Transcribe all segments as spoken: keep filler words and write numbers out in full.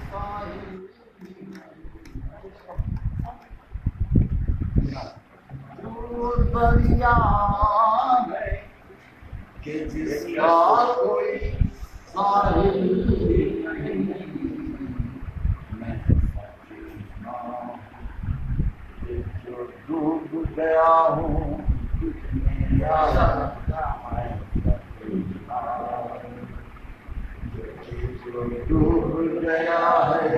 दूर दरिया है कि जिसका कोई साहिल नहीं, मैं जो डूब गया हूँ जो डूब गया है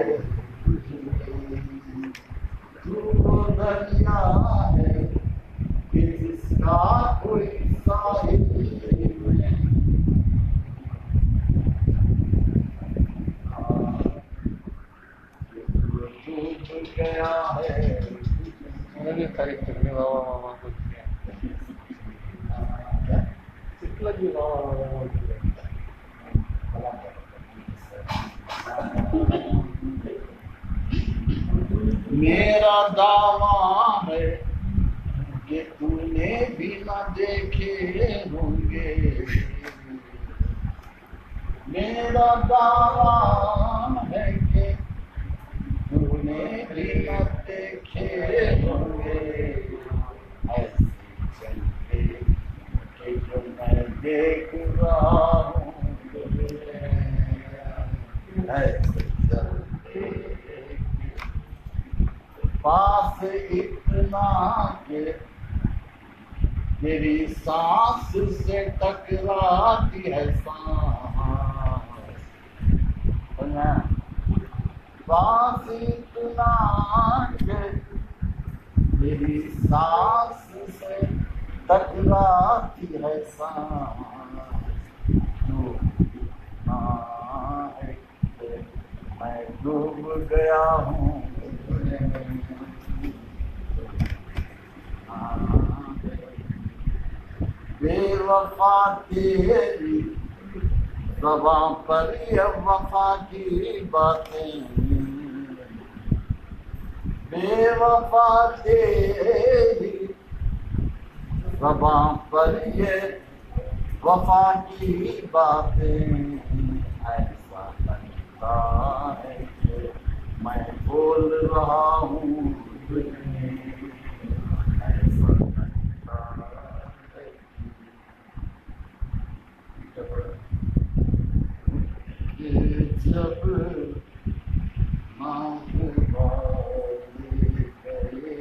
दूर दरिया है कि जिसका कोई साहिल नहीं, डूब गया है तारीख करने वावा वावा कुछ लगी वावा वावा मेरा दावा है कि तूने भी न देखे होंगे, मेरा दावा है कि तूने भी न देखे होंगे, ऐसे चलते कि जो मैं देख रहा हूँ, ऐसे चलते पास इतना के तेरी सांस से टकराती है सांस, पास इतना के तेरी सांस से टकराती है सांस, जो ना है मैं डूब गया हूँ बेवफा तेरी ज़बां पर ये वफा की बातें, बेवफा तेरी ज़बां पर ये वफा की बातें, ऐसा लगता है कि मैं बोल रहा हूँ तुझे, ऐसा लगता है कि जब नाथ वाले गए,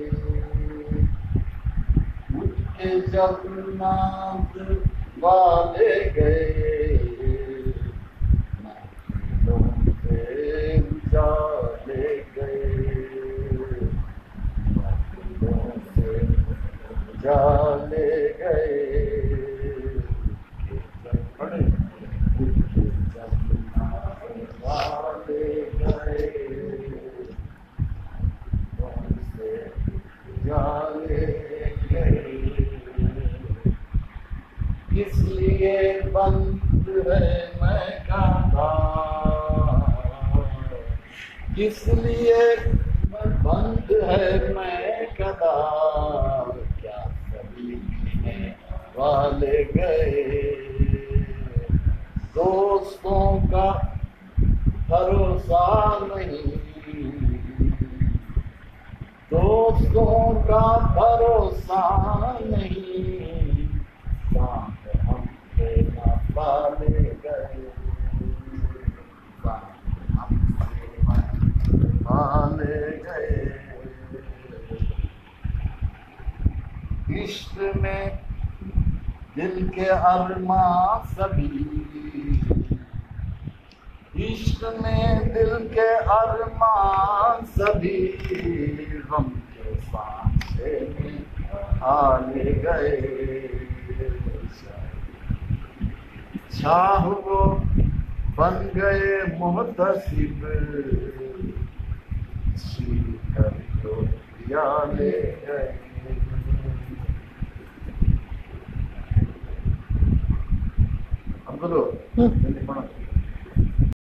उठ के जब नाथ वाले गए, महफिलों से उजाले गए, महफिलों से उजाले गए, इसलिए बंद है मैं कहता, इसलिए बंद है मैं कदा, क्या सभी वाले गए, दोस्तों का भरोसा नहीं, दोस्तों का भरोसा नहीं, साथ हमसे न पाले गए, साथ हमसे न पाले गए, इश्क में दिल के अरमां सभी, इश्क में दिल के अरमां सभी, गम के सांसे में हाले गए, शाह वो बन गए मुहतसिब, सीकर तो दिया ले गए, अब बोलो